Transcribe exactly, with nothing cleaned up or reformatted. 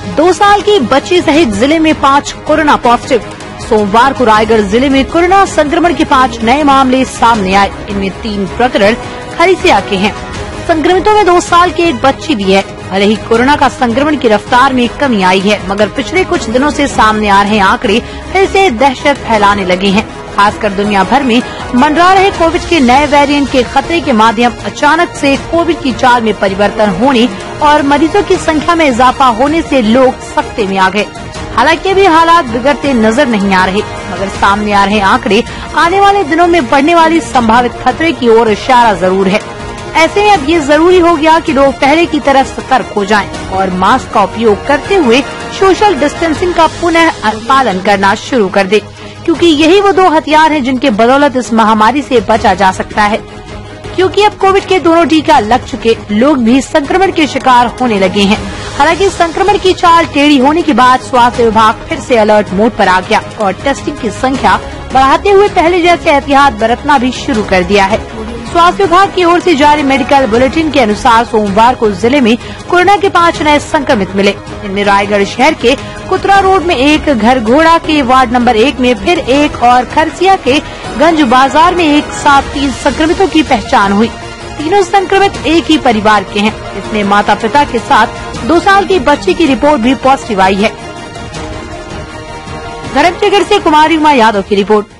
दो साल की बच्ची सहित जिले में पाँच कोरोना पॉजिटिव। सोमवार को रायगढ़ जिले में कोरोना संक्रमण के पाँच नए मामले सामने आए। इनमें तीन प्रकरण खरीसिया के हैं। संक्रमितों में दो साल की एक बच्ची भी है। भले ही कोरोना का संक्रमण की रफ्तार में कमी आई है, मगर पिछले कुछ दिनों से सामने आ रहे आंकड़े फिर से दहशत फैलाने लगे हैं। खासकर दुनिया भर में मंडरा रहे कोविड के नए वेरिएंट के खतरे के माध्यम अचानक से कोविड की चाल में परिवर्तन होने और मरीजों की संख्या में इजाफा होने से लोग सख्ते में आ गए। हालांकि अभी हालात बिगड़ते नजर नहीं आ रहे, मगर सामने आ रहे आंकड़े आने वाले दिनों में बढ़ने वाली संभावित खतरे की ओर इशारा जरूर है। ऐसे में अब ये जरूरी हो गया कि लोग पहले की तरह सतर्क हो जाएं और मास्क का उपयोग करते हुए सोशल डिस्टेंसिंग का पुनः पालन करना शुरू कर दें, क्योंकि यही वो दो हथियार हैं जिनके बदौलत इस महामारी से बचा जा सकता है। क्योंकि अब कोविड के दोनों टीका लग चुके लोग भी संक्रमण के शिकार होने लगे हैं। हालांकि संक्रमण की चाल टेढ़ी होने के बाद स्वास्थ्य विभाग फिर से अलर्ट मोड पर आ गया और टेस्टिंग की संख्या बढ़ाते हुए पहले जैसे एहतियात बरतना भी शुरू कर दिया है। स्वास्थ्य विभाग की ओर से जारी मेडिकल बुलेटिन के अनुसार सोमवार को जिले में कोरोना के पाँच नए संक्रमित मिले। इनमें रायगढ़ शहर के कुतरा रोड में एक, घर घोड़ा के वार्ड नंबर एक में फिर एक और खरसिया के गंज बाजार में एक साथ तीन संक्रमितों की पहचान हुई। तीनों संक्रमित एक ही परिवार के हैं। इसमें माता पिता के साथ दो साल की बच्ची की रिपोर्ट भी पॉजिटिव आई है। धर्मनगर से कुमारी उमा यादव की रिपोर्ट।